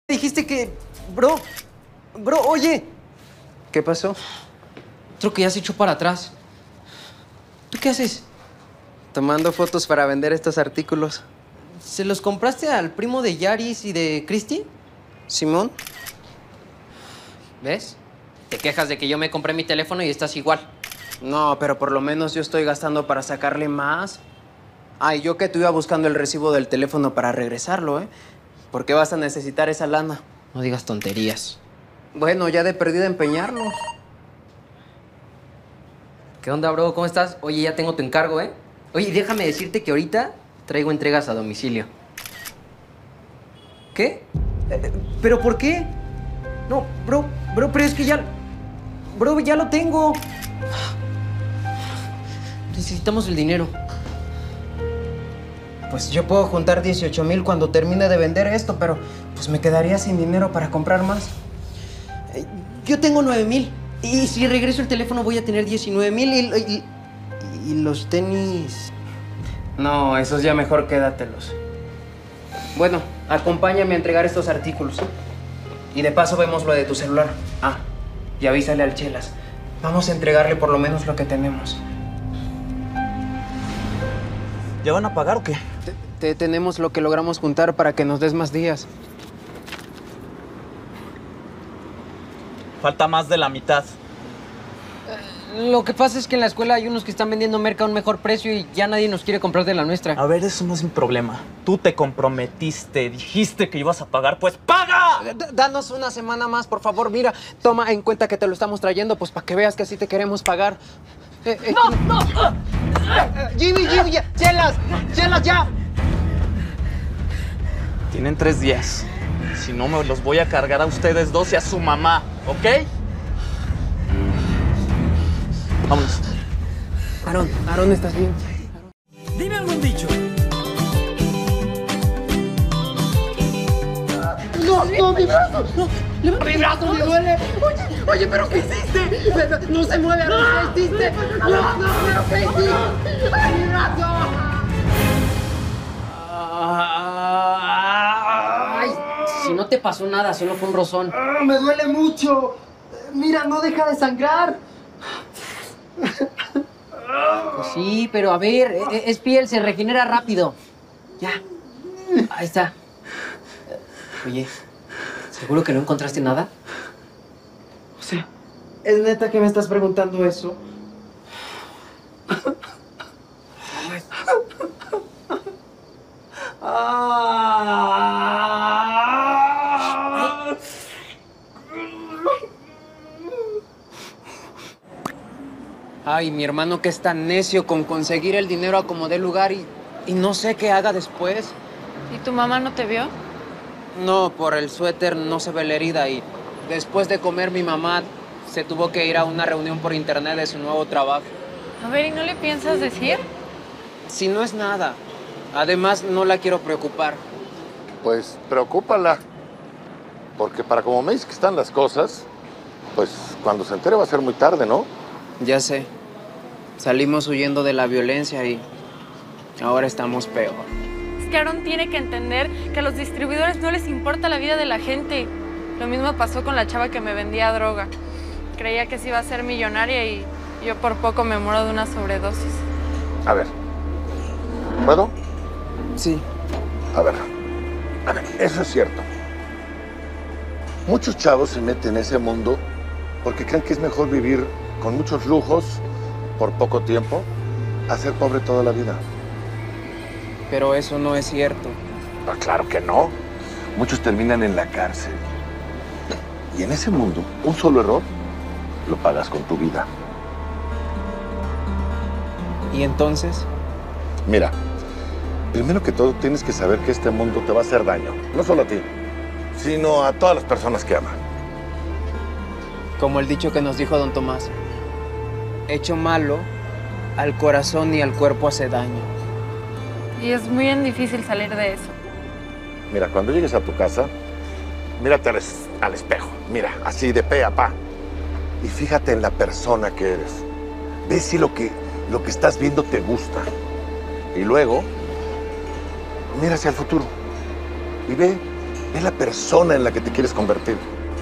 Dijiste que... Bro, oye. ¿Qué pasó? Creo que ya se echó para atrás. ¿Tú qué haces? Tomando fotos para vender estos artículos. ¿Se los compraste al primo de Yaris y de Cristi? ¿Simón? ¿Ves? Te quejas de que yo me compré mi teléfono y estás igual. No, pero por lo menos yo estoy gastando para sacarle más. Ay, yo que tú iba buscando el recibo del teléfono para regresarlo, ¿eh? ¿Por qué vas a necesitar esa lana? No digas tonterías. Bueno, ya de perdida empeñarlo. ¿Qué onda, bro? ¿Cómo estás? Oye, ya tengo tu encargo, ¿eh? Oye, déjame decirte que ahorita traigo entregas a domicilio. ¿Qué? ¿Pero por qué? No, bro, pero es que ya... Bro, ya lo tengo. Necesitamos el dinero. Pues yo puedo juntar 18,000 cuando termine de vender esto, pero pues me quedaría sin dinero para comprar más. Yo tengo 9,000. Y si regreso el teléfono voy a tener 19,000 y los tenis... No, esos ya mejor quédatelos. Bueno, acompáñame a entregar estos artículos. Y de paso vemos lo de tu celular. Ah, y avísale al Chelas. Vamos a entregarle por lo menos lo que tenemos. ¿Ya van a pagar o qué? Te tenemos lo que logramos juntar para que nos des más días. Falta más de la mitad. Lo que pasa es que en la escuela hay unos que están vendiendo merca a un mejor precio y ya nadie nos quiere comprar de la nuestra. A ver, eso no es un problema. Tú te comprometiste, dijiste que ibas a pagar, pues ¡paga! Danos una semana más, por favor. Mira, toma en cuenta que te lo estamos trayendo, pues para que veas que así te queremos pagar. ¡No! Jimmy, ya. Chelas, ya. Tienen 3 días. Si no, me los voy a cargar a ustedes dos y a su mamá, ¿ok? Vámonos. Aarón, ¿estás bien? Dime algún dicho. No, mi brazo. Mi brazo me duele. Oye, ¿pero qué hiciste? No se mueve, Aarón, ¿qué hiciste? No, ¿pero qué hiciste? ¡Ay, mi brazo! Ay, si no te pasó nada, solo fue un rozón. Me duele mucho. Mira, no deja de sangrar. Pues sí, pero a ver, es piel, se regenera rápido. Ya. Ahí está. Oye, ¿seguro que no encontraste nada? O sea, ¿es neta que me estás preguntando eso? Ay, mi hermano que es tan necio con conseguir el dinero a como dé lugar y no sé qué haga después. ¿Y tu mamá no te vio? No, por el suéter no se ve la herida y después de comer mi mamá se tuvo que ir a una reunión por internet de su nuevo trabajo. A ver, ¿y no le piensas decir? Si no es nada. Además, no la quiero preocupar. Pues preocúpala, porque para como me dices que están las cosas, pues cuando se entere va a ser muy tarde, ¿no? Ya sé. Salimos huyendo de la violencia y ahora estamos peor. Es que Aarón tiene que entender que a los distribuidores no les importa la vida de la gente. Lo mismo pasó con la chava que me vendía droga. Creía que se iba a ser millonaria y yo por poco me muero de una sobredosis. A ver, ¿puedo? Sí. A ver, eso es cierto. Muchos chavos se meten en ese mundo porque creen que es mejor vivir con muchos lujos por poco tiempo a ser pobre toda la vida. Pero eso no es cierto. Ah, claro que no. Muchos terminan en la cárcel. Y en ese mundo, un solo error lo pagas con tu vida. ¿Y entonces? Mira, primero que todo tienes que saber que este mundo te va a hacer daño. No solo a ti, sino a todas las personas que aman. Como el dicho que nos dijo don Tomás. Hecho malo, al corazón y al cuerpo hace daño. Y es muy difícil salir de eso. Mira, cuando llegues a tu casa, mírate al espejo. Mira, así de pe a pa. Y fíjate en la persona que eres. Ve si lo que estás viendo te gusta. Y luego, mira hacia el futuro. Y ve ve la persona en la que te quieres convertir.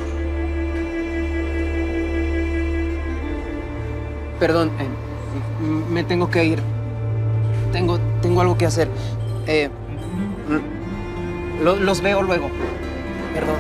Perdón, me tengo que ir. Tengo algo que hacer. Los veo luego. Perdón.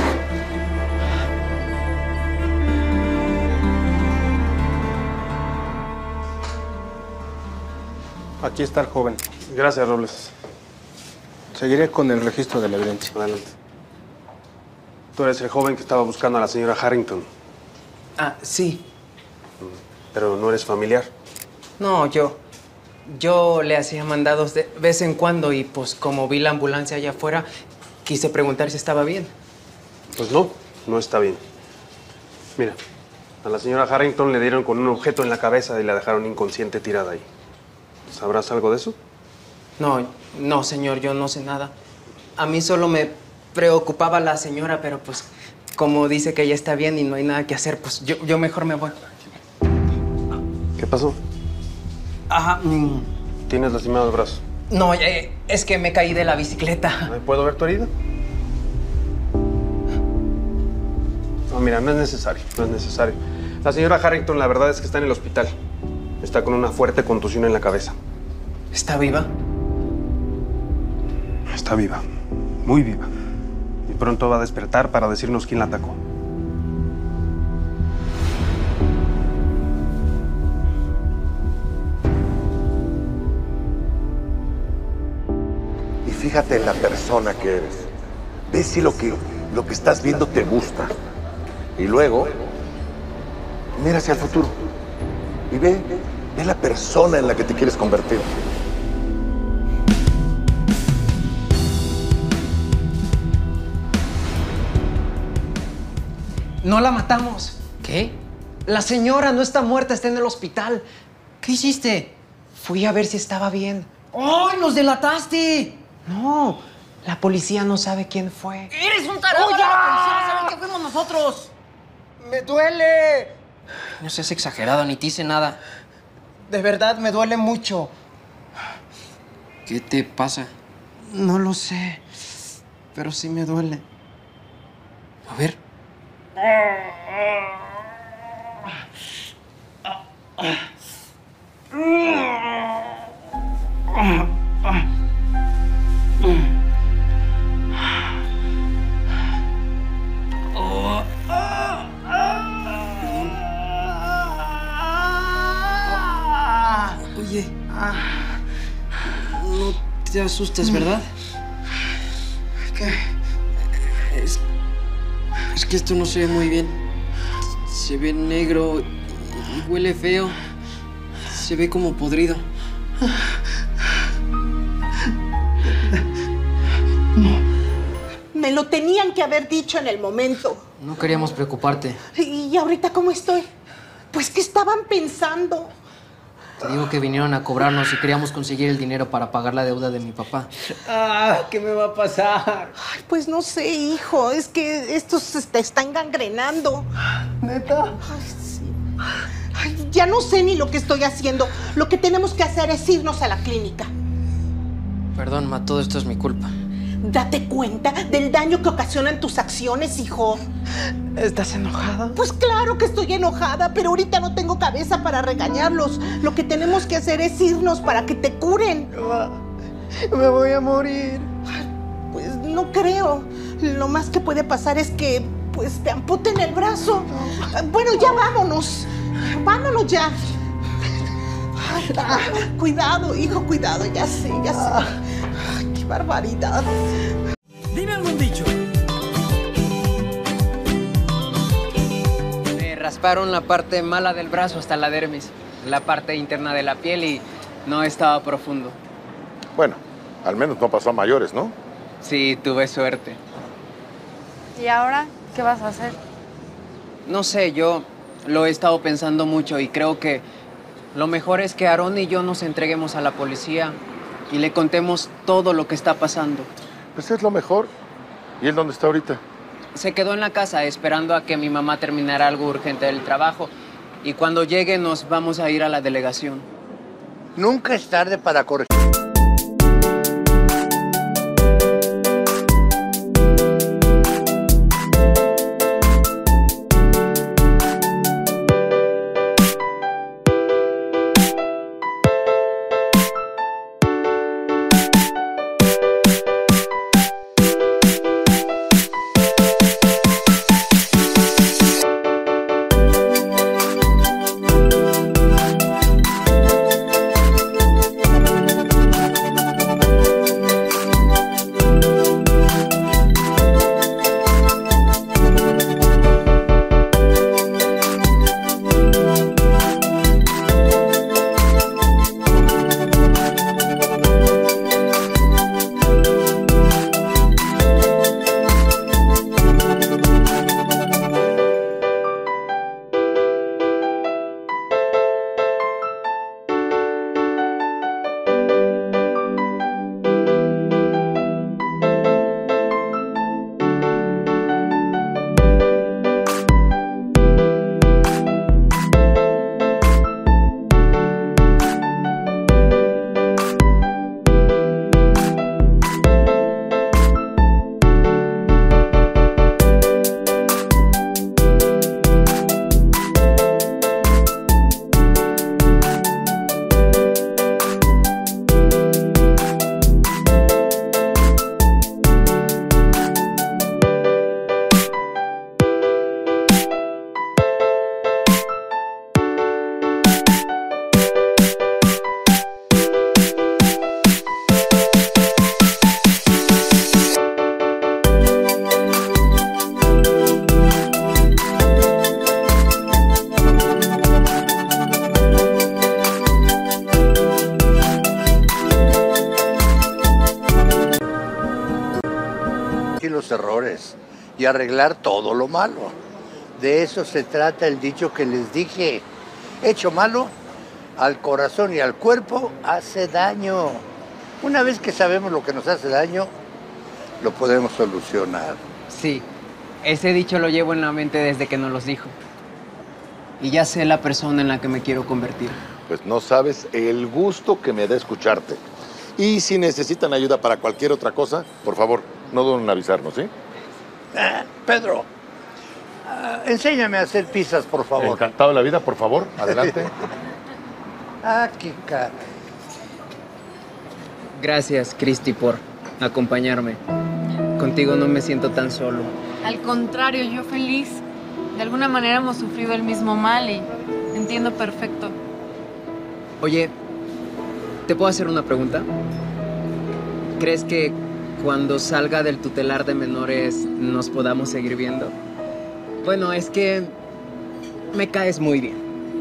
Aquí está el joven. Gracias, Robles. Seguiré con el registro de la evidencia. Adelante. Tú eres el joven que estaba buscando a la señora Harrington, Ah, sí. pero no eres familiar. No, yo le hacía mandados de vez en cuando y pues como vi la ambulancia allá afuera, quise preguntar si estaba bien. Pues no está bien. Mira, a la señora Harrington le dieron con un objeto en la cabeza y la dejaron inconsciente tirada ahí. ¿Sabrás algo de eso? No, señor, yo no sé nada. A mí solo me preocupaba la señora, pero pues como dice que ella está bien y no hay nada que hacer, pues yo mejor me voy. ¿Qué pasó? Ajá. ¿Tienes lastimado el brazo? No, es que me caí de la bicicleta. ¿Puedo ver tu herida? No, mira, no es necesario. La señora Harrington, la verdad es que está en el hospital. Está con una fuerte contusión en la cabeza. ¿Está viva? Está viva, muy viva. Y pronto va a despertar para decirnos quién la atacó. Y fíjate en la persona que eres. Ve si lo que estás viendo te gusta. Y luego, mira hacia el futuro. Y ve la persona en la que te quieres convertir. No la matamos. ¿Qué? La señora no está muerta, está en el hospital. ¿Qué hiciste? Fui a ver si estaba bien. ¡Ay, nos delataste! No, la policía no sabe quién fue. ¡Eres un tarado! ¡Oh, ya! La policía sabe que fuimos nosotros! ¡Me duele! No seas exagerado, ni te hice nada. De verdad, me duele mucho. ¿Qué te pasa? No lo sé, pero sí me duele. A ver. Oye, no te asustes, ¿verdad? ¿Qué? Es que esto no se ve muy bien. Se ve negro y huele feo. Se ve como podrido. Me lo tenían que haber dicho en el momento. No queríamos preocuparte. ¿Y ahorita cómo estoy? Pues, ¿qué estaban pensando? Te digo que vinieron a cobrarnos y queríamos conseguir el dinero para pagar la deuda de mi papá. ¿Qué me va a pasar? Ay, pues no sé, hijo. Es que esto se te está engangrenando. ¿Neta? Ay, sí. Ay, ya no sé ni lo que estoy haciendo. Lo que tenemos que hacer es irnos a la clínica. Perdón, Ma, todo esto es mi culpa. Date cuenta del daño que ocasionan tus acciones, hijo. ¿Estás enojada? Pues claro que estoy enojada, pero ahorita no tengo cabeza para regañarlos. Lo que tenemos que hacer es irnos para que te curen. Me voy a morir. Pues no creo. Lo más que puede pasar es que, pues, te amputen el brazo. Bueno, ya vámonos. Vámonos ya. Cuidado, hijo, cuidado. Ya sé. Ay, qué barbaridad. Dime algún dicho. Me rasparon la parte mala del brazo hasta la dermis, la parte interna de la piel y no estaba profundo. Bueno, al menos no pasó a mayores, ¿no? Sí, tuve suerte. ¿Y ahora qué vas a hacer? No sé, yo lo he estado pensando mucho y creo que lo mejor es que Aarón y yo nos entreguemos a la policía y le contemos todo lo que está pasando. Pues es lo mejor. ¿Y él dónde está ahorita? Se quedó en la casa esperando a que mi mamá terminara algo urgente del trabajo y cuando llegue nos vamos a ir a la delegación. Nunca es tarde para corregir. y arreglar todo lo malo. De eso se trata el dicho que les dije. Hecho malo, al corazón y al cuerpo hace daño. Una vez que sabemos lo que nos hace daño, lo podemos solucionar. Sí, ese dicho lo llevo en la mente desde que nos los dijo. Y ya sé la persona en la que me quiero convertir. Pues no sabes el gusto que me da escucharte. Y si necesitan ayuda para cualquier otra cosa, por favor, no duden en avisarnos, ¿sí? Pedro, enséñame a hacer pizzas, por favor. Encantado de la vida, por favor, adelante. Qué cara. Gracias, Cristi, por acompañarme. Contigo no me siento tan solo. Al contrario, yo feliz. De alguna manera hemos sufrido el mismo mal y entiendo perfecto. Oye, ¿te puedo hacer una pregunta? ¿Crees que cuando salga del tutelar de menores nos podamos seguir viendo? Bueno, es que me caes muy bien.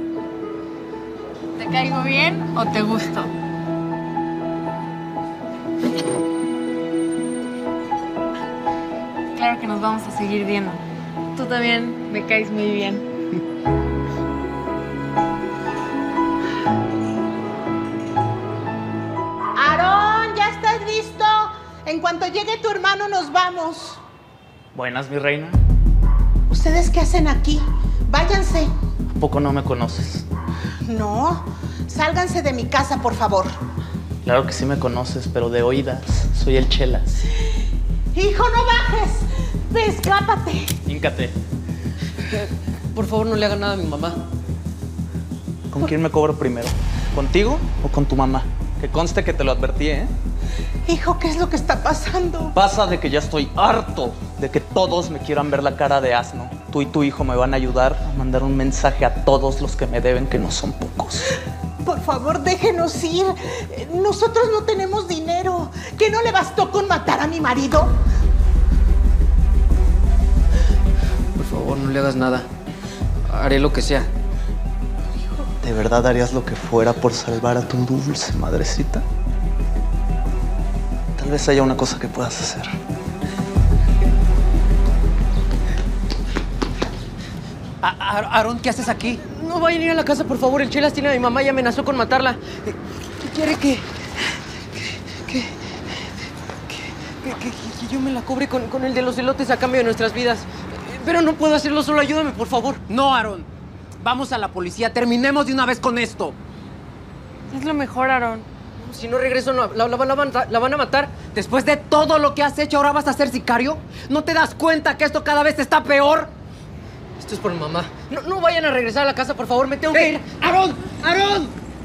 ¿Te caigo bien o te gusto? Claro que nos vamos a seguir viendo. Tú también me caes muy bien. Aarón, ¿ya estás listo? En cuanto llegue tu hermano nos vamos. Buenas, mi reina. ¿Ustedes qué hacen aquí? Váyanse. ¿A poco no me conoces? No, sálganse de mi casa, por favor. Claro que sí me conoces, pero de oídas. Soy el Chelas. Hijo, no bajes. Ve, escápate. Híncate. Por favor, no le hagan nada a mi mamá. ¿Con quién me cobro primero? ¿Contigo o con tu mamá? Que conste que te lo advertí, ¿eh? Hijo, ¿qué es lo que está pasando? Pasa de que ya estoy harto de que todos me quieran ver la cara de asno. Tú y tu hijo me van a ayudar a mandar un mensaje a todos los que me deben, que no son pocos. Por favor, déjenos ir. Nosotros no tenemos dinero. ¿Que no le bastó con matar a mi marido? Por favor, no le hagas nada. Haré lo que sea. ¿De verdad harías lo que fuera por salvar a tu dulce madrecita? Tal vez haya una cosa que puedas hacer. Aarón, ¿qué haces aquí? No vayan a ir a la casa, por favor. El Chelas tiene a mi mamá y amenazó con matarla. Quiere que yo me la cobre con el de los elotes a cambio de nuestras vidas. Pero no puedo hacerlo solo. Ayúdame, por favor. No, Aarón. Vamos a la policía. Terminemos de una vez con esto. Es lo mejor, Aarón. Si no regreso, la van a matar. Después de todo lo que has hecho, ¿ahora vas a ser sicario? ¿No te das cuenta que esto cada vez está peor? Esto es por mi mamá. No vayan a regresar a la casa, por favor. Me tengo que ir. ¡Aarón! ¡Aarón!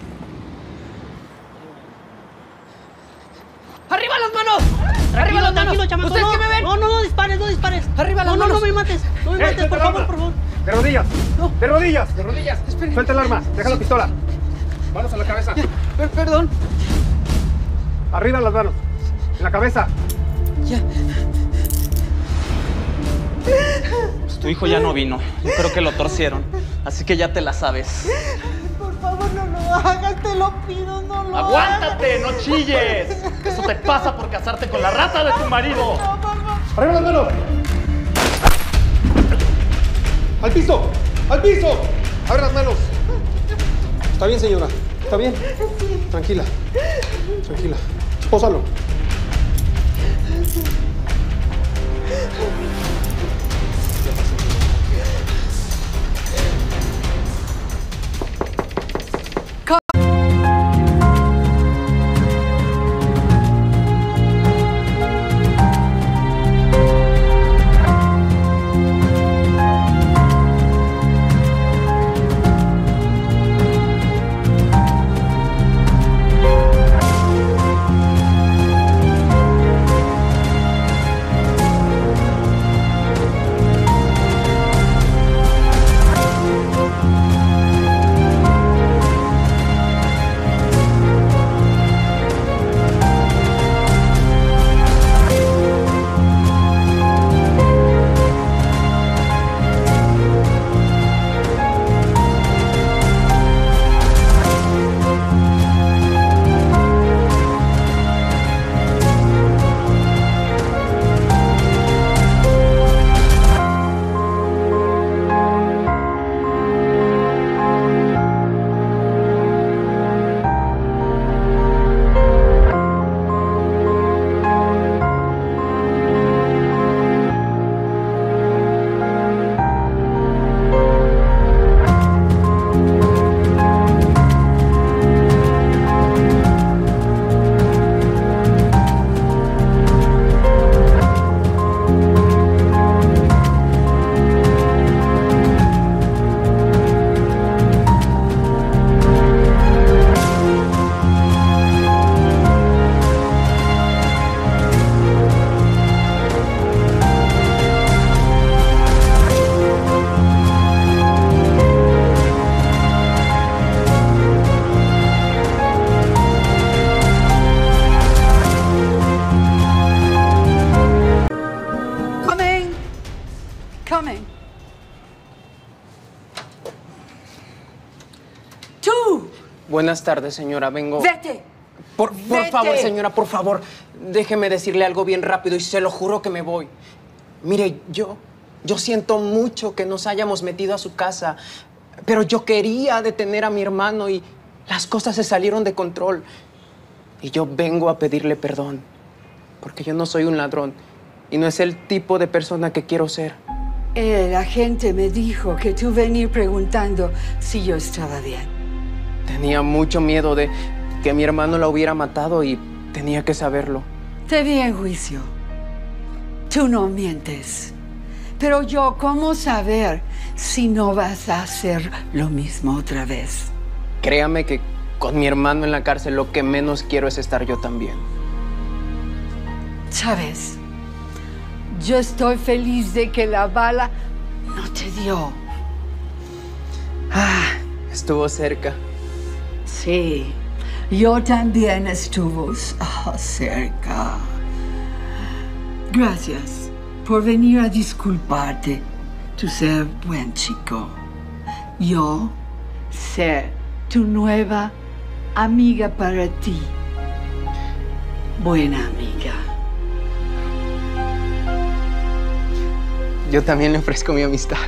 ¡Arriba las manos! ¡Arriba las manos! Tranquilo, chamaco. ¿Ustedes qué me ven? No dispares, no dispares. ¡Arriba las manos! No me mates. No me mates, por favor, por favor. ¡De rodillas! No. ¡De rodillas! ¡De rodillas! Esperen. Suelta el arma. Deja la pistola. Manos a la cabeza. Perdón. Arriba las manos. En la cabeza. Ya. Pues tu hijo ya no vino. Yo creo que lo torcieron. Así que ya te la sabes. Por favor, no lo hagas, te lo pido, no lo hagas. ¡Aguántate! ¡No chilles! Eso te pasa por casarte con la rata de tu marido. No, por favor. ¡Arriba las manos! ¡Al piso! ¡Al piso! ¡Abre las manos! Está bien, señora. ¿Está bien? Tranquila. Tranquila. Pósalo. Come. ¡Tú! Buenas tardes, señora. Vengo... ¡Vete! Por favor, señora, por favor. Déjeme decirle algo bien rápido y se lo juro que me voy. Mire, yo siento mucho que nos hayamos metido a su casa, pero yo quería detener a mi hermano y las cosas se salieron de control. Y yo vengo a pedirle perdón, porque yo no soy un ladrón y no es el tipo de persona que quiero ser. El agente me dijo que tú venías preguntando si yo estaba bien. Tenía mucho miedo de que mi hermano la hubiera matado y tenía que saberlo. Te vi en juicio. Tú no mientes. Pero yo, ¿cómo saber si no vas a hacer lo mismo otra vez? Créame que con mi hermano en la cárcel lo que menos quiero es estar yo también. ¿Sabes? Yo estoy feliz de que la bala no te dio. Estuvo cerca. Sí, yo también estuve cerca. Gracias por venir a disculparte. Tú ser buen chico. Yo ser tu nueva amiga para ti. Buena amiga. Yo también le ofrezco mi amistad.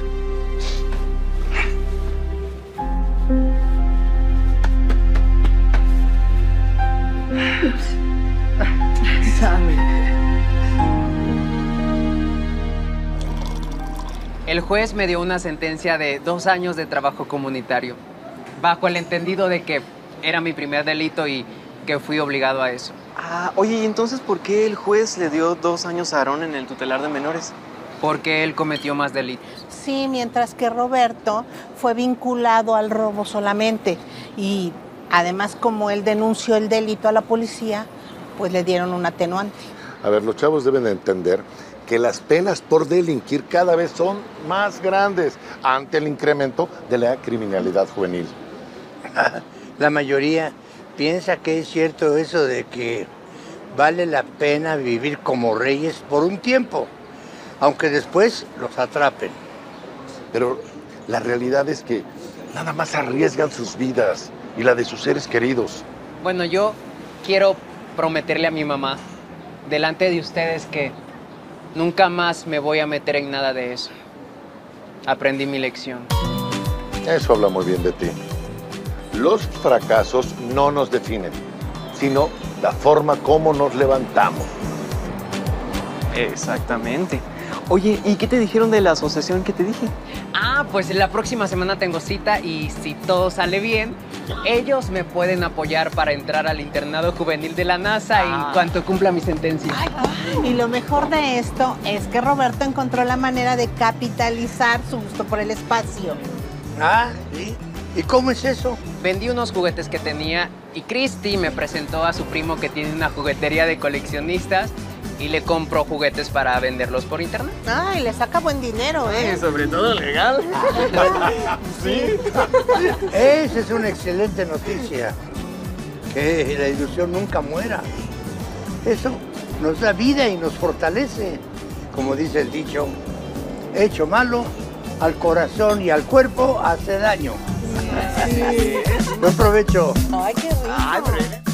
El juez me dio una sentencia de 2 años de trabajo comunitario, bajo el entendido de que era mi primer delito y que fui obligado a eso. Oye, ¿y entonces por qué el juez le dio 2 años a Aarón en el tutelar de menores? Porque él cometió más delitos. Sí, mientras que Roberto fue vinculado al robo solamente. Y además, como él denunció el delito a la policía, pues le dieron un atenuante. A ver, los chavos deben entender que las penas por delinquir cada vez son más grandes ante el incremento de la criminalidad juvenil. La mayoría piensa que es cierto eso de que vale la pena vivir como reyes por un tiempo, aunque después los atrapen. Pero la realidad es que nada más arriesgan sus vidas y la de sus seres queridos. Bueno, yo quiero prometerle a mi mamá, delante de ustedes, que nunca más me voy a meter en nada de eso. Aprendí mi lección. Eso habla muy bien de ti. Los fracasos no nos definen, sino la forma como nos levantamos. Exactamente. Oye, ¿y qué te dijeron de la asociación que te dije? Pues la próxima semana tengo cita y si todo sale bien, ellos me pueden apoyar para entrar al internado juvenil de la NASA en cuanto cumpla mi sentencia. Y lo mejor de esto es que Roberto encontró la manera de capitalizar su gusto por el espacio. ¿Sí? ¿Y cómo es eso? Vendí unos juguetes que tenía y Christy me presentó a su primo que tiene una juguetería de coleccionistas y le compro juguetes para venderlos por internet. Y le saca buen dinero, ¿eh? Sobre todo legal. Sí. Esa es una excelente noticia. Que la ilusión nunca muera. Eso nos da vida y nos fortalece. Como dice el dicho, hecho malo, al corazón y al cuerpo hace daño. Sí. Buen provecho. Ay, qué rico.